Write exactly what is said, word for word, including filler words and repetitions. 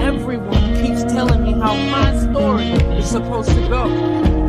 everyone keeps telling me how my story is supposed to go.